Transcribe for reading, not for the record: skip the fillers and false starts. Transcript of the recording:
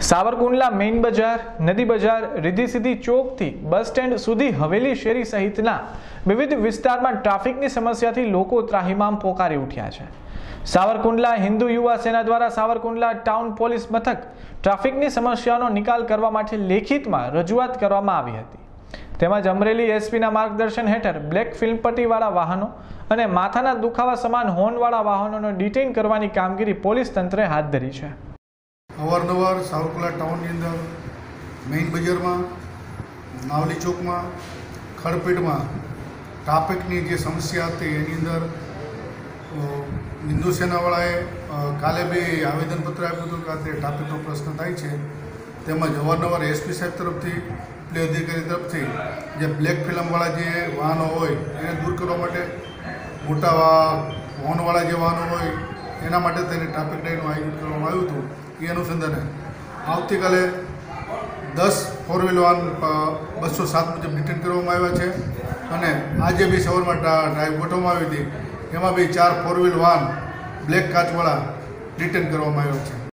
Savarkundla main બજાર, નદી બજાર, રીધી સીધી ચોકથી બસ સ્ટેન્ડ સુધી હવેલી શેરી સહિતના વિવિધ વિસ્તારમાં ટ્રાફિકની સમસ્યાથી લોકો ત્રાહિમામ પોકારી ઉઠ્યા છે। સાવરકુંડલા હિન્દુ યુવા સેના દ્વારા સાવરકુંડલા ટાઉન પોલીસ મથક ટ્રાફિકની સમસ્યાનો નિકાલ કરવા માટે લેખિતમાં રજૂઆત કરવામાં આવી હતી। તેમજ અમરેલી એસપીના માર્ગદર્શન હેઠળ બ્લેક ફિલ્મ પટ્ટીવાળા વાહનો અને માથાના દુખાવા સમાન હોર્નવાળા વાહનોને ડિટેઇન કરવાની કામગીરી પોલીસ તંત્રે હાથ ધરી છે। અવારનવાર સાવરકુંડલા ટાઉનની અંદર મેઇન બજારમાં, નાવલી ચોકમાં, ખડપેટમાં ટ્રાફિકની જે સમસ્યા હતી એની અંદર હિન્દુ સેનાવાળાએ કાલે બી આવેદનપત્ર આપ્યું હતું કે આ ટ્રાફિકનો પ્રશ્ન થાય છે। તેમજ અવારનવાર એસપી સાહેબ તરફથી, પ્લે અધિકારી તરફથી જે બ્લેક ફિલ્મવાળા જે વાહનો હોય એને દૂર કરવા માટે, મોટા હોર્નવાળા જે વાહનો હોય એના માટે તેને ટ્રાફિક ડેનું આયોજન કરવામાં આવ્યું હતું। એ અનુસંધાને આવતીકાલે 10 4 વ્હીલ વાહન 207 મુજબ ડિટેન કરવામાં આવ્યા છે અને આજે બી સવારમાં ડ્રાઈવ ગોઠવવામાં આવી હતી, એમાં બી 4 4 વ્હીલ વાહન બ્લેક કાચવાળા ડિટેન કરવામાં આવ્યા છે।